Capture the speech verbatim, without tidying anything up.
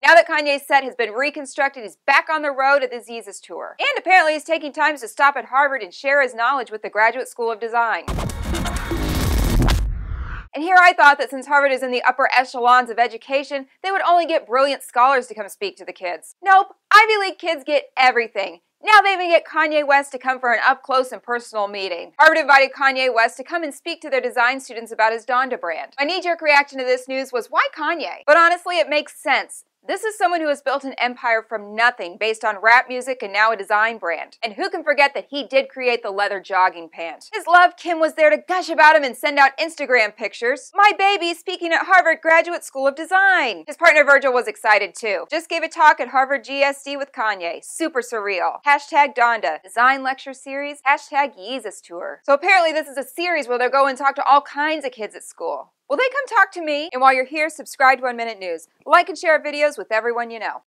Now that Kanye's set has been reconstructed, he's back on the road at the Yeezus tour. And apparently he's taking time to stop at Harvard and share his knowledge with the Graduate School of Design. And here I thought that since Harvard is in the upper echelons of education, they would only get brilliant scholars to come speak to the kids. Nope, Ivy League kids get everything. Now they even get Kanye West to come for an up-close and personal meeting. Harvard invited Kanye West to come and speak to their design students about his Donda brand. My knee-jerk reaction to this news was, why Kanye? But honestly, it makes sense. This is someone who has built an empire from nothing based on rap music and now a design brand. And who can forget that he did create the leather jogging pant? His love, Kim, was there to gush about him and send out Instagram pictures. My baby speaking at Harvard Graduate School of Design. His partner Virgil was excited too. Just gave a talk at Harvard G S D with Kanye. Super surreal. Hashtag Donda. Design lecture series. Hashtag Yeezus tour. So apparently this is a series where they'll go and talk to all kinds of kids at school. Will they come talk to me? And while you're here, subscribe to One Minute News. Like and share our videos with everyone you know.